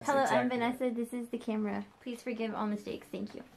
Hello, I'm Vanessa. This is the camera. Please forgive all mistakes. Thank you.